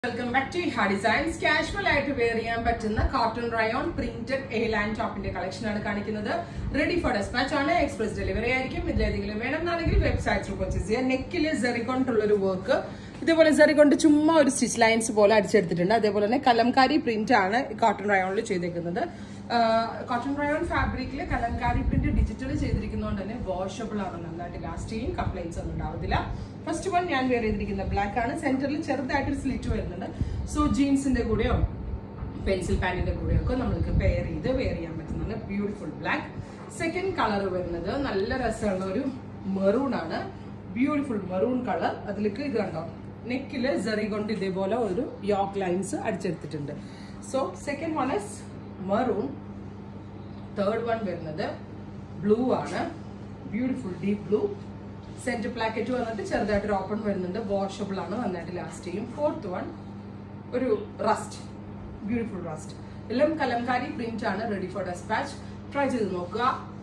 Welcome back to Hard Designs. Casual ആയിട്ട് wear ചെയ്യാൻ പറ്റുന്ന cotton rayon printed A-line ടോപ്പിന്റെ കളക്ഷൻ ആണ് കാണിക്കുന്നത്. Ready for dispatch ആണ്. Express delivery ആയിരിക്കും. ഇതിലേതെങ്കിലും വേണമെന്നാണെങ്കിൽ വെബ്സൈറ്റ് ത്രൂ പർച്ചേസ് ചെയ്യാം. നെക്കിൽ സെറി കൊണ്ടുള്ള ഒരു വർക്ക്, ഇതേപോലെ സെറി കൊണ്ട് ചുമ്മാ ഒരു സ്റ്റിച്ച് ലൈൻസ് പോലെ അടിച്ചെടുത്തിട്ടുണ്ട്. അതേപോലെ തന്നെ കലംകാരി പ്രിന്റ് ആണ് കോട്ടൺ റയോണിൽ ചെയ്തേക്കുന്നത്. കോട്ടൺ റയോൺ ഫാബ്രിക്കിൽ കലംകാരി പ്രിന്റ് ഡിജിറ്റൽ ചെയ്തിരിക്കുന്നതുകൊണ്ട് തന്നെ വാഷബിൾ ആണ്, നന്നായിട്ട് ലാസ്റ്റ് ചെയ്യും, കംപ്ലൈൻസ് ഒന്നും ഉണ്ടാവത്തില്ല. ഫസ്റ്റ് വൺ ഞാൻ വെയർ ചെയ്തിരിക്കുന്ന ബ്ലാക്ക് ആണ്. സെന്ററിൽ ചെറുതായിട്ടൊരു സ്ലിറ്റ് വരുന്നുണ്ട്. സോ ജീൻസിന്റെ കൂടെയോ പെൻസിൽ പാന്റിന്റെ കൂടെയോ ഒക്കെ നമ്മൾക്ക് പെയർ ചെയ്ത് വെയർ ചെയ്യാൻ പറ്റുന്നുണ്ട്. Beautiful black. സെക്കൻഡ് കളർ വരുന്നത് നല്ല രസമുള്ള ഒരു മെറൂൺ ആണ്. Beautiful maroon colour. അതിലേക്ക് ഇത് കണ്ടോ, നെക്കില് സെറി കൊണ്ട് ഇതേപോലെ ഒരു യോക്ക് ലൈൻസ് അടിച്ചെടുത്തിട്ടുണ്ട്. So second one is maroon. Third one വരുന്നത് ബ്ലൂ ആണ്. Beautiful deep blue. Centre placket വന്നിട്ട് ചെറുതായിട്ടൊരു ഓപ്പൺ വരുന്നുണ്ട്. വാഷബിൾ ആണ്, നന്നായിട്ട് ലാസ്റ്റ് ചെയ്യും. ഫോർത്ത് വൺ ഒരു റസ്റ്റ്, ബ്യൂട്ടിഫുൾ റസ്റ്റ്. എല്ലാം കലംകാരി പ്രിന്റ് ആണ്. Ready for despatch. ട്രൈ ചെയ്ത് നോക്കുക.